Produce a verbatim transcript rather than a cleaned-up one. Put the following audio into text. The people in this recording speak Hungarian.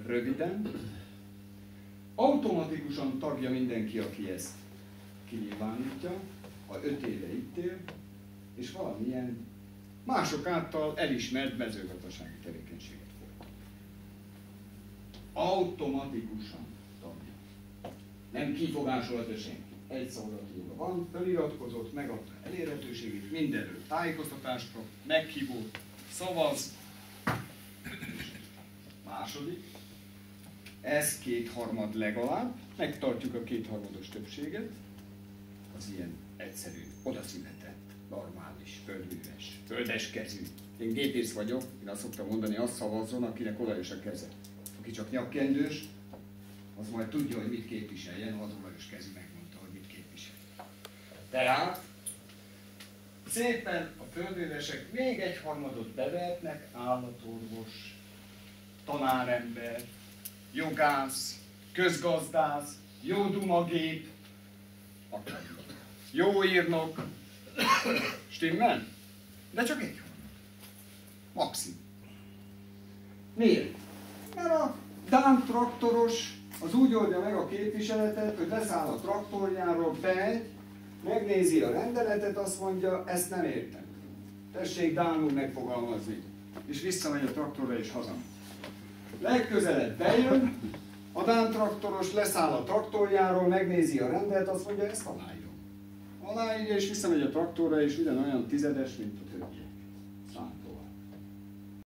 röviden, automatikusan tagja mindenki, aki ezt kinyilvánítja, ha öt éve itt él, és valamilyen mások által elismert mezőgazdasági tevékenységet folytat. Automatikusan tagja. Nem kifogásolhatja senki. Egy szavazati joga van, feliratkozott, megadta elérhetőségét, mindenről tájékoztatást kap, meghívott, szavaz. Második, ez kétharmad legalább, megtartjuk a kétharmados többséget, az ilyen egyszerű, odaszületett, normális, földműves, földeskezű. Én gépész vagyok, én azt szoktam mondani, azt szavazzon, akinek olajos a keze. Aki csak nyakkendős, az majd tudja, hogy mit képviseljen, az olajos kezű megmondta, hogy mit képvisel. Tehát szépen a földművesek még egy harmadot bevehetnek, állatorvos, tanárember, jogász, közgazdász, jó dumagép, jó írnok, stimmel? De csak egy harmad. Maximum. Miért? Mert a dán traktoros az úgy oldja meg a képviseletet, hogy leszáll a traktorjáról, bemegy, megnézi a rendeletet, azt mondja, ezt nem értem. Tessék dánul megfogalmazni. És visszamegy a traktorra és hazamegy. Legközelebb bejön, a dán traktoros leszáll a traktorjáról, megnézi a rendeletet, azt mondja, ezt aláírom. Aláírja és visszamegy a traktorra, és ugyanolyan tizedes, mint a többi.